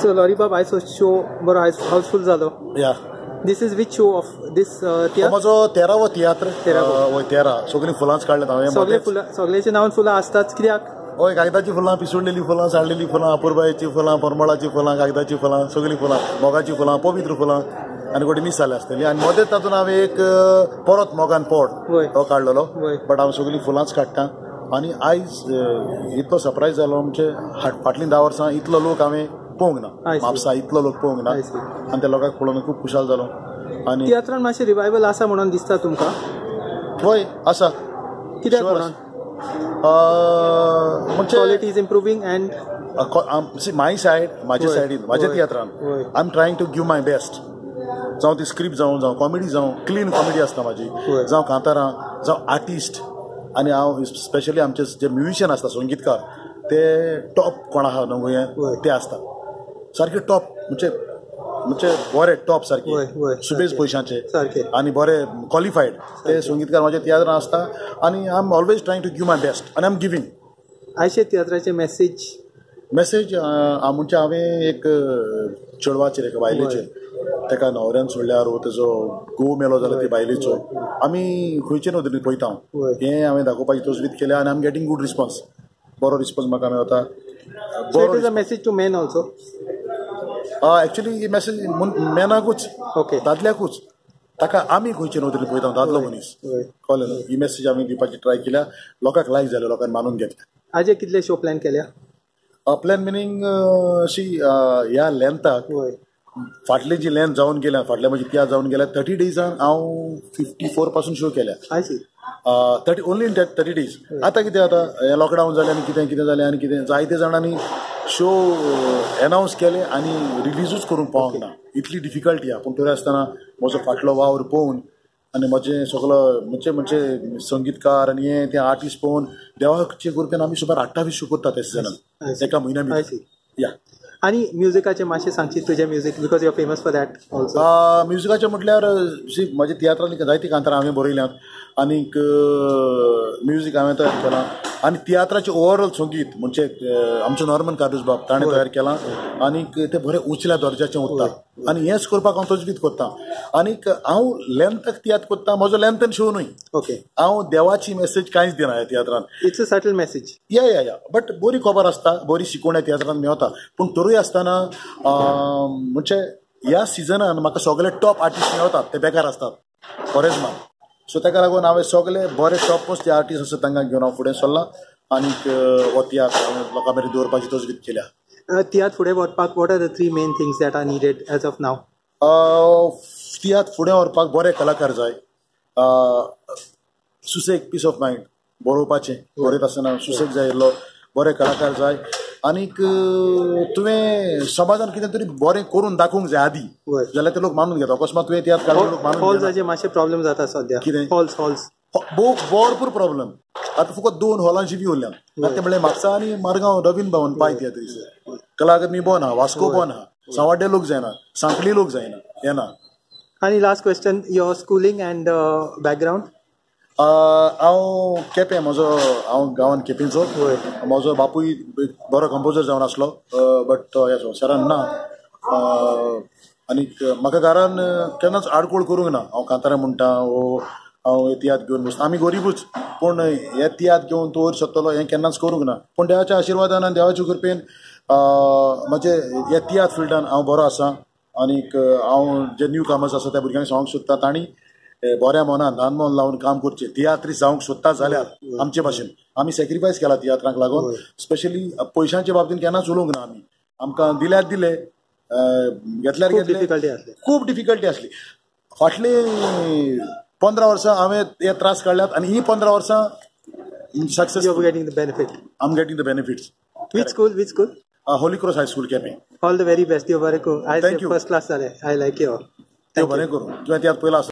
So Lollipop, I saw show bro houseful zalo. Yeah. This is which show of this theatre? माझो 13वो तियात्र. 13 सगळी फुलांच काढले हांवें. सगळ्याचे नांव फुलां असतात कित्याक? हय कागदाची फुलां, पिसुडलेली फुलां, साळलेली फुलां, अपुरबायेची फुलां, परमळाची फुलां, कागदाची फुलां, सगळीं फुलां, मोगाची फुलां, पवित्र फुलां आनी कोटी मिस जाले आसतली. आनी मदेंच तातूंत हांवें एक परत मोगान पोड तो काडलेलो. बट हांव सगळीं फुलांच काडटां. आनी आयज इतलो सरप्रायज जालो म्हणजे फाटलीं 10 वर्सां इतलो लोक हांवें पळोवंक ना. म्हापसा इतलो लोक पळोवंक ना. आनी त्या लोकांक पळोवन खूब खुशाल जालो. आनी तियात्रान मातशें रिवायवल आसा म्हणून दिसता तुमकां? हय आसा. कित्याक म्हणून? Quality is improving and my side म्हाजे सायडीन म्हाज्या तियात्रान I am trying to give my best. जावं ती स्क्रिप्ट जावं कॉमेडी जावं क्लीन कॉमेडी आसता म्हाजी, जावं कांतारां जावं आर्टिस्ट. आनी हांव स्पेशली आमचे जे म्युजिशियन आसता संगीतकार ते टॉप कोण आहा न्हू गोंयांत ते आसता सारके टॉप म्हणजे बरे टॉप सारके सुबेज पयशांचे आनी बरे क्वॉलिफायड ते संगीतकार म्हाज्या तियात्रान आसता. आनी I am always trying to give my best आनी आय एम गिवींग. आयचे तियात्राचे मेसेज म्हणजे हांवें एक चेडवाचेर एका बायलेचेर ताका न्हवऱ्यान सोडल्यार तेजो घोव मेलो जाल्यार ते बायलेचो आमी खंयचे नदरेन पळयता हें हांवें दाखोवपाची तजवीज केल्या. आनी I am getting good response. बरो रिस्पॉन्स म्हाका मेळटा. बरो message to men also. Actually ही मेसेज मेनाकूच दादल्याकूच ताका आमी खंयचे नदरेन पळयता दादलो मनीस कळ्ळें न्हू. ही मेसेज आमी दिवपाची ट्राय केल्या. लोकांक लायक जालें, लोकांनी मानून घेतलें. आजे कितले शो प्लॅन केल्या? प्लॅन मिनींग अशी ह्या लेंथाक फाटली जी लेंथ जावन गेल्या फाटल्या म्हणजे त्या जावन गेल्या 30 डेजान हांव 54 पासून शो केल्या. 30 ओन्ली इन 30 डेज. आतां कितें जाता लॉकडावन जालें आनी कितें कितें जालें आनी कितें जायते जाणांनी शो एनावन्स केले आनी रिलीजूच करूंक पावंक ना. इतली डिफिकल्टी आहा. पूण तरी आसतना म्हजो फाटलो वावर पळोवन आनी म्हजें सगळो म्हणजे संगीतकार आनी हें तें आर्टिस्ट पळोवन देवाचे कृपेन आमी सुमार 28 शो करतात त्या सिजनान एका म्हयन्या भितर. या आनी म्युजिकाचे मातशें सांगशी तुजें music because you are famous for that also. म्युजिकाचें म्हटल्यार म्हाज्या तियात्रांनी जायतीं कांतारां हांवें बरयल्यांत आनीक म्युजीक हांवें तयार केलां. आनी तियात्राचें ओवरऑल संगीत म्हणजे आमचो नॉर्मन कार्दोस बाब ताणें तयार केलां आनीक तें बरें उंचल्या दर्जाचें उरता. आनी हेंच करपाक हांव तजवीज करतां. आनीक हांव लेंथाक तियात्र करतां. म्हजो लेंथन शो न्हय. हांव देवाची मेसेज कांयच दिना ह्या तियात्रान. It's a subtle message. Yeah but बरी खबर आसता, बरी शिकवण ह्या तियात्रान मेळटा. पूण तरूय आसतना म्हणजे ह्या सिजनान म्हाका सगळे टॉप आर्टिस्ट मेळटात ते बेकार आसतात फॉरेजमान. सो ताका लागून हांवें सगळे बरे टॉप मोस्ट जे आर्टिस्ट आसा तांकां घेवन हांव फुडें सरलां आनीक हो तियात्र लोकां मेरेन दवरपाची तजवीज केल्या. तियात्र फुडें व्हरपाक what are the 3 main things that are needed as of now? Tiatr फुडें व्हरपाक बरे कलाकार जाय. सुसेग पीस ऑफ मायंड बरोवपाचें बरयता आसतना सुसेग जाय आसलो. बरे कलाकार जाय आनीक तुवें समाजान कितें तरी बरें करून दाखोवंक जाय आदी जाल्यार ते लोक मानून घेता. अकस्मात तुवें तियात्र काडून लोक मानून हॉल्साचे मातशे प्रॉब्लेम जाता सद्या. कितें हॉल्स भरपूर प्रॉब्लेम. आतां फकत 2 हॉलांची बी उरल्यात. ते म्हणल्यार म्हापसा आनी मारगांव रवींद्र भवन पाय तियात्र. कला अकादमी बंद आहा, वास्को बंद आहा, सांवड्डे लोक जायना, सांखळी लोक जायना येना. आनी last question your schooling and background? हांव केपें हांव गांवांत केपेंचो. म्हजो बापूय बरो कंपोजर जावन आसलो बट तो ह्या संवसारान ना. आनीक म्हाका घरान केन्नाच आडकोळ करूंक ना. हांव कांतारां म्हणटा हांव हे तियात्र घेवन बसता. आमी गरीबूच पूण हे तियात्र घेवन तूं वयर सरतलो हें केन्नाच करूंक ना. पूण देवाच्या आशिर्वादान आनी देवाचे कृपेन म्हजे हे तियात्र फिल्डान हांव बरो आसा. आनीक हांव जे न्यू कामर्स आसा त्या भुरग्यांक सांगूंक सोदता तांणी बऱ्या मनान ल्हान मन लावन काम करचें. तियात्री जावंक सोदता जाल्यार आमचे भाशेन आमी सॅक्रिफायस केला तियात्रांक लागून. स्पेशली पयशांच्या बाबतींत केन्नाच उलोवंक ना आमी. आमकां दिल्यार दिले घेतल्यार घेतले. खूब डिफिकल्टी आसली. फाटली 15 वर्सां हांवें हे त्रास काडल्यात आनी ही 15 वर्सां success. You are getting the benefit. I am getting the benefits. Which school? Holy Cross High School, Kepi. All the very best. You are very cool. I say first class. I like you. Thank you.